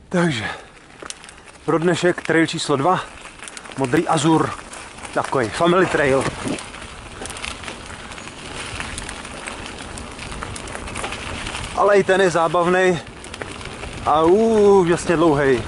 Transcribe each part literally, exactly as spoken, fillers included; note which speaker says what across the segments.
Speaker 1: Takže pro dnešek trail číslo dva, modrý azur, takový family trail. Ale i ten je zábavný a úžasně dlouhý.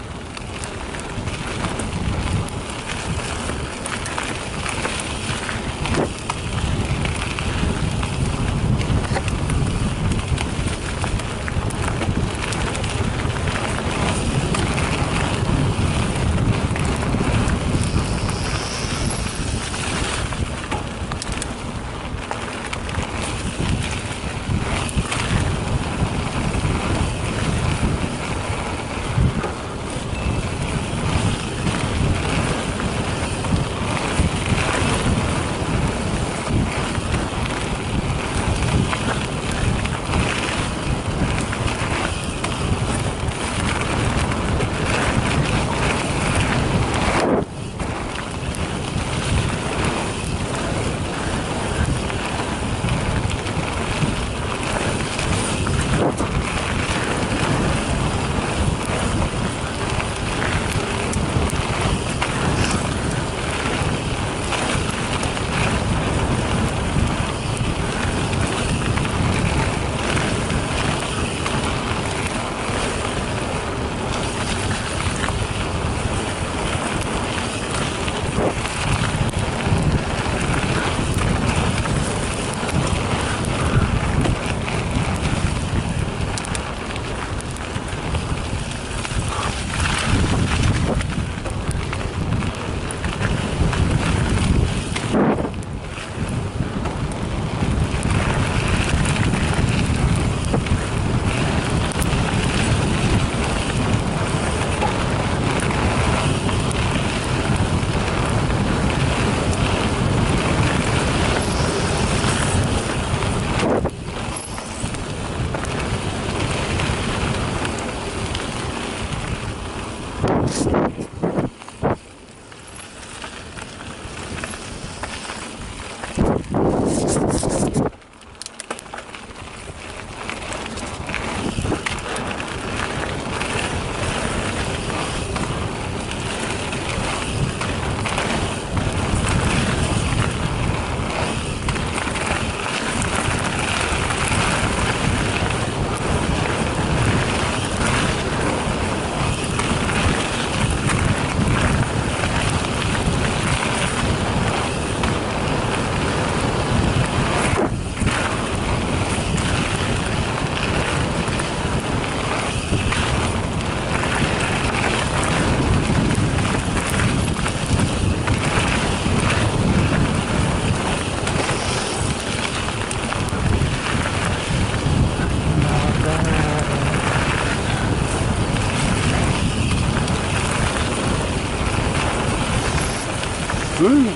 Speaker 2: Mm.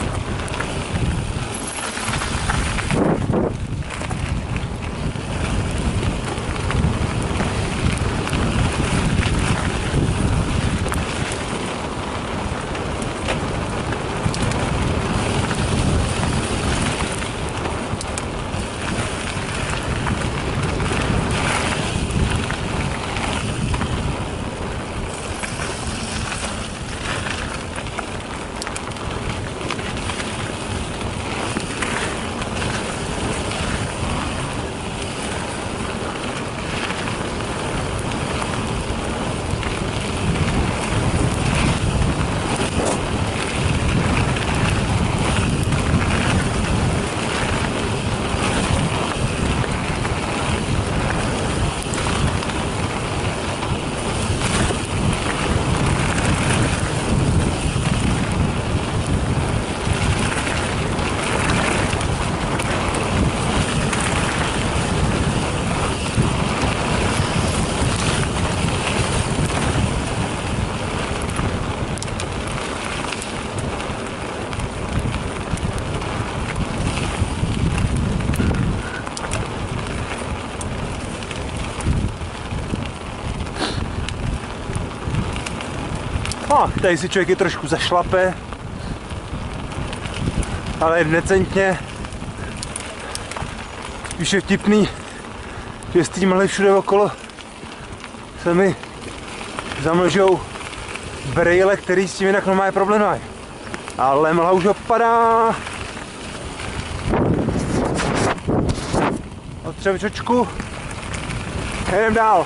Speaker 1: No, tady si člověk je trošku zašlape, ale decentně. Spíš je vtipný, že s tímhle všude okolo se mi zamlžou brejle, který s tím jinak normálně problém mají. Ale mlha už opadá. Otřem čočku. Jedem dál.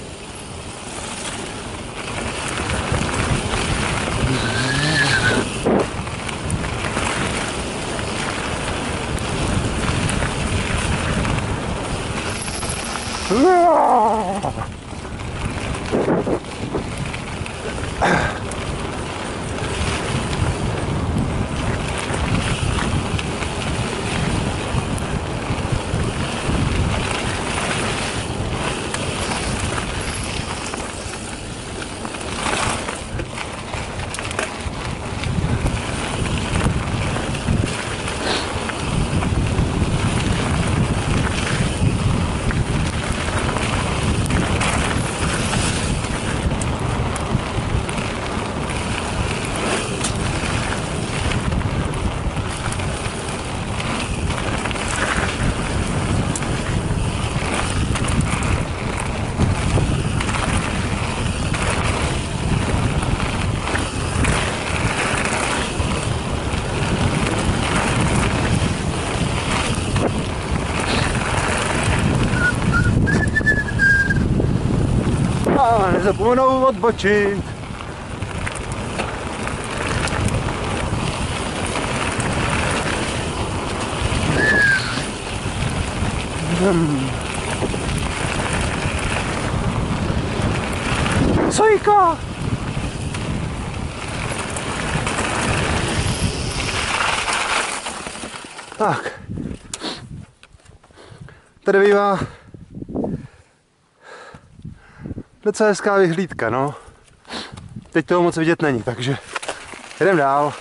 Speaker 1: A nezapomenout odbočit. Hmm. Sojka! Tak. Tady bývá docela hezká vyhlídka, no. Teď toho moc vidět není, takže jdem dál.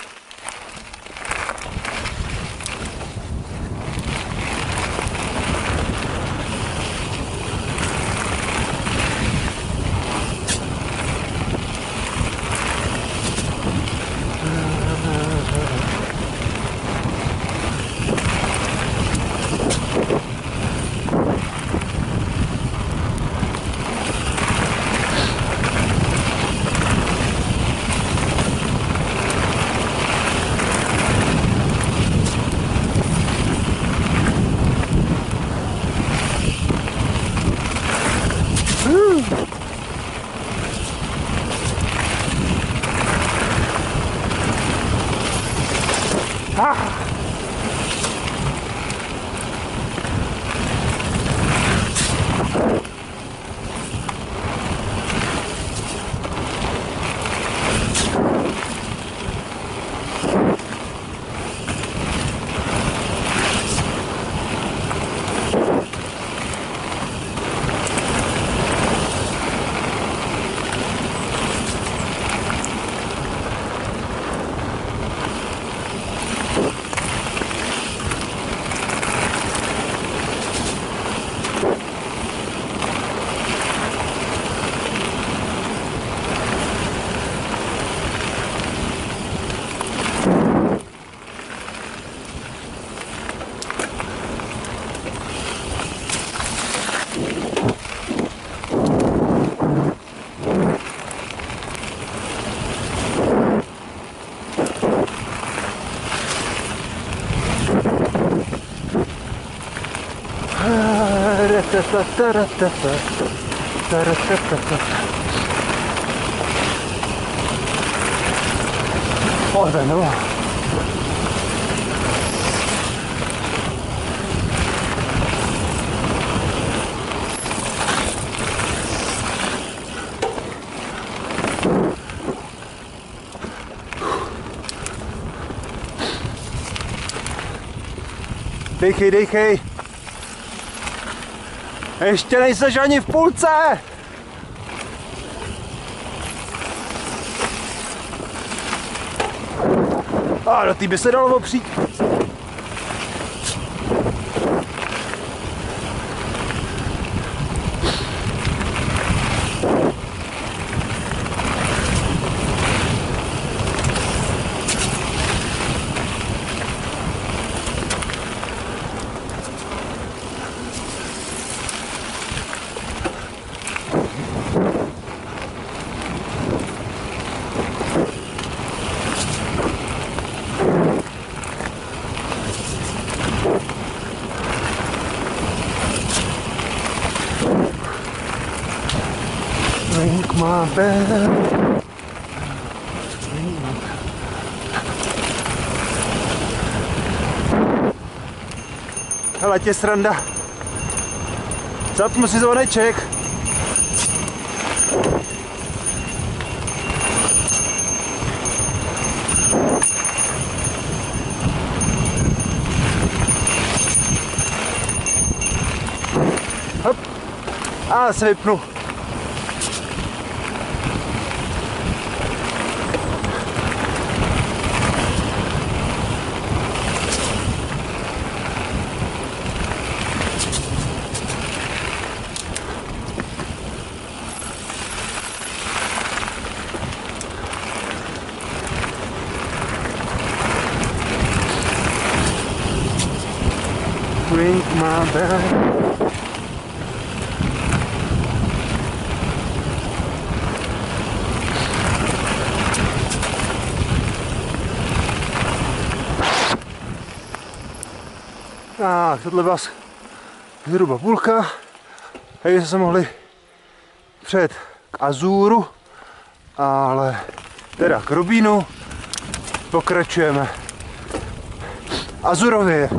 Speaker 1: Ah! Oh, ben no. Dejchej, dejchej. Ještě nejseš ani v půlce. A do té by se dalo opřít. Ring my bell. Hele, tě sranda. Zapnu si zvoneček. Hop. A se vypnu. Ring my bell. Tak, tohle byla zhruba půlka. Tady jsme se mohli přejet k Azuru, ale teda k Rubínu pokračujeme Azurově.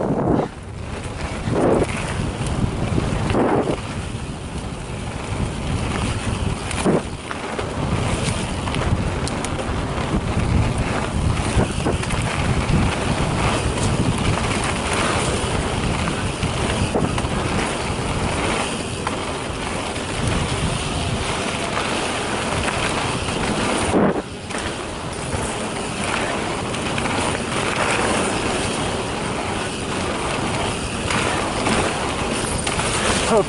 Speaker 1: Hop.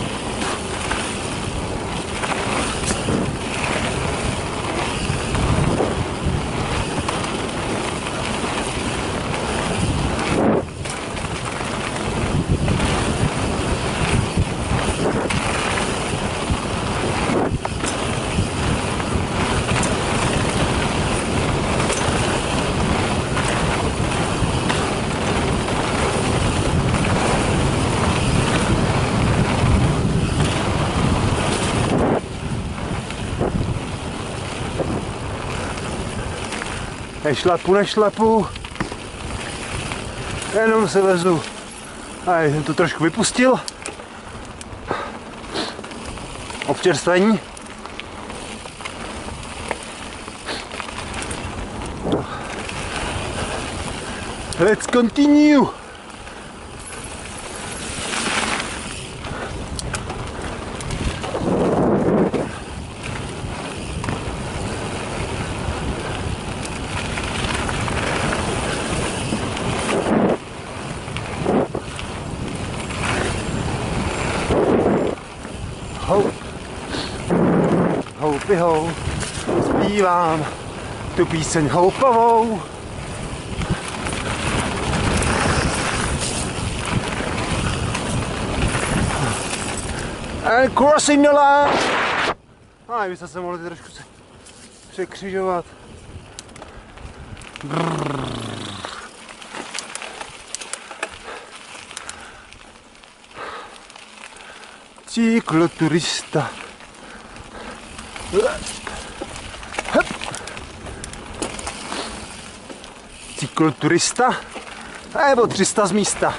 Speaker 1: Nešlapu, nešlapu, jenom se vezu. A jsem to trošku vypustil. Občerstvení. Let's continue. Houp, houpy houp, zpívám tu píseň houpovou. And crossing the line. A vy jste se mohli trošku se překřižovat. Brrr. Cykloturista. Cykloturista? Nebo tři sta z místa.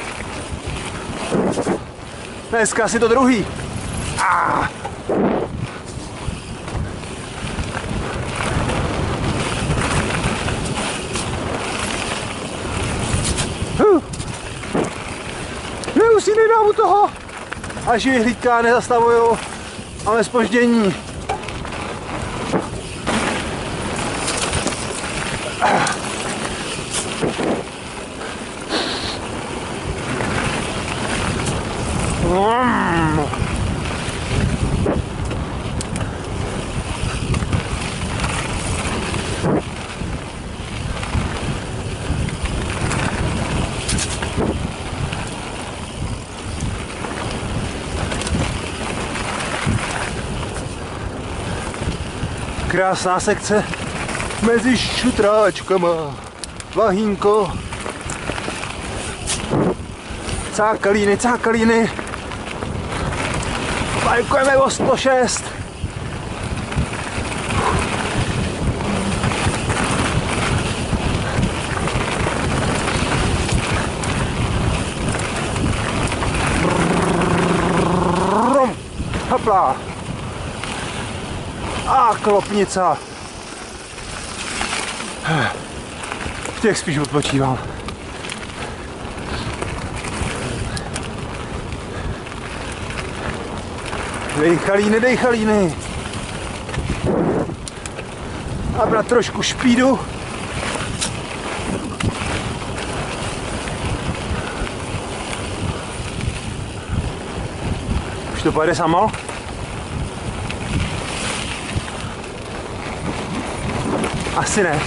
Speaker 1: Dneska asi to druhý. Ah. Huh. Ne, už si nedám u toho. Až vyhlídka nezastavujou. Máme zpoždění. Mm. Krásná sekce mezi šutráčkama. Vahínko. Cákalíny, cákalíny. Bajkujeme o sto šest. teplá. A klopnica. V těch spíš odpočívám. Dejchalíny, dejchalíny. A brát trošku špídu. Už to pojede samo? Asi ne.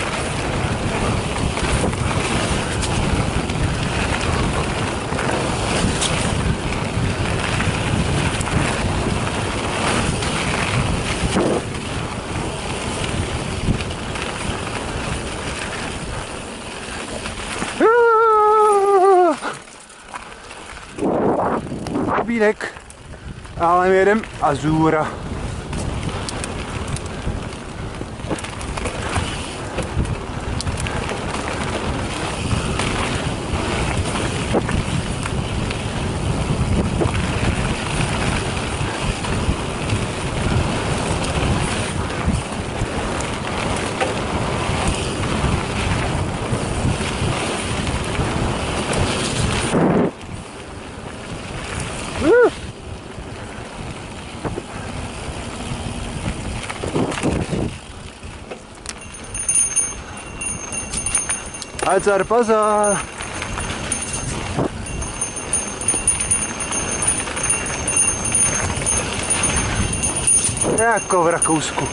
Speaker 1: Bílek, ale my jedem Azura. Azar bazar. Jako v Rakousku.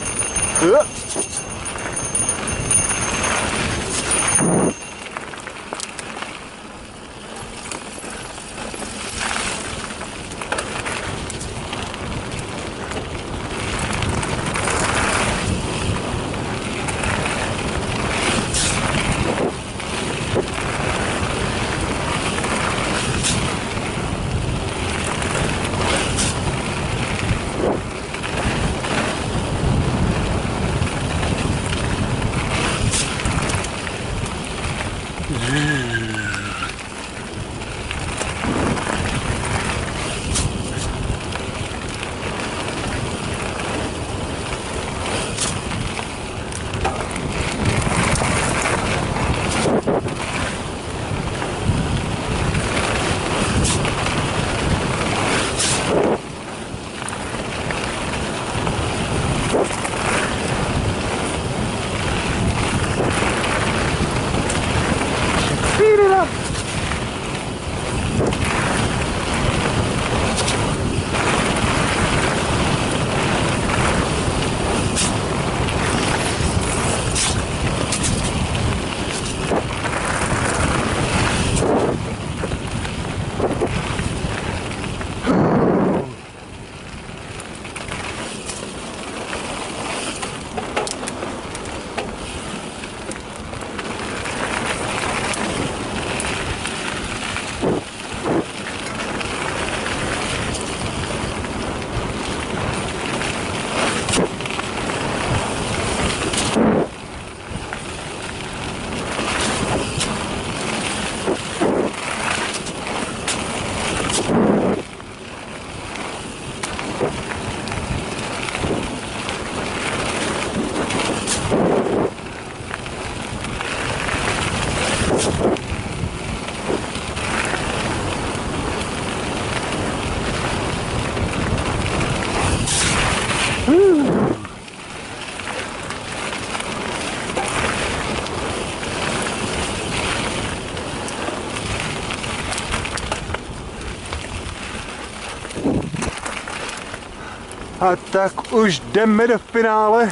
Speaker 1: A tak už jdeme do finále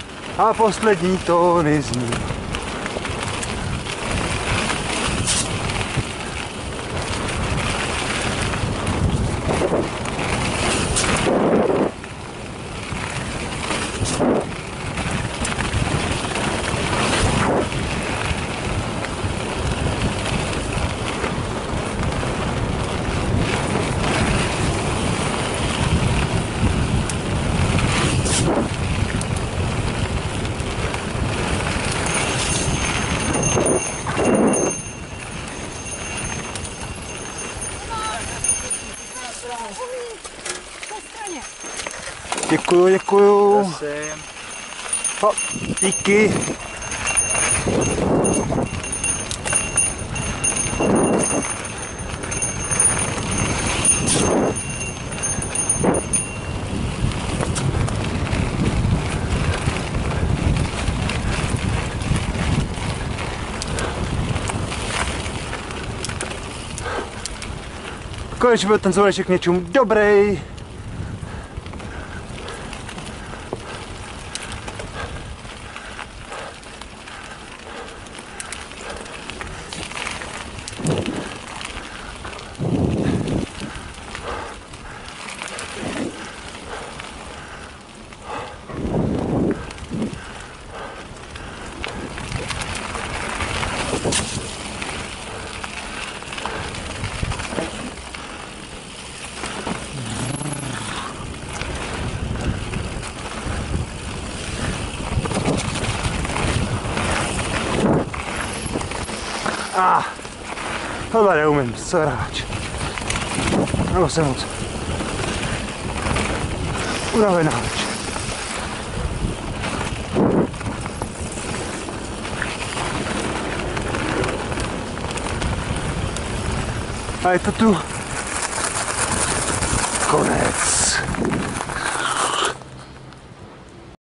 Speaker 1: a poslední tóny zní.
Speaker 2: Po straně.
Speaker 1: Děkuju, děkuju.
Speaker 2: Prosím.
Speaker 1: O, díky. Konečně byl ten zvoneček k něčemu dobrý. A ah, tohle neumím, co hráč. Nebo jsem moc unavená večer. A je to tu konec.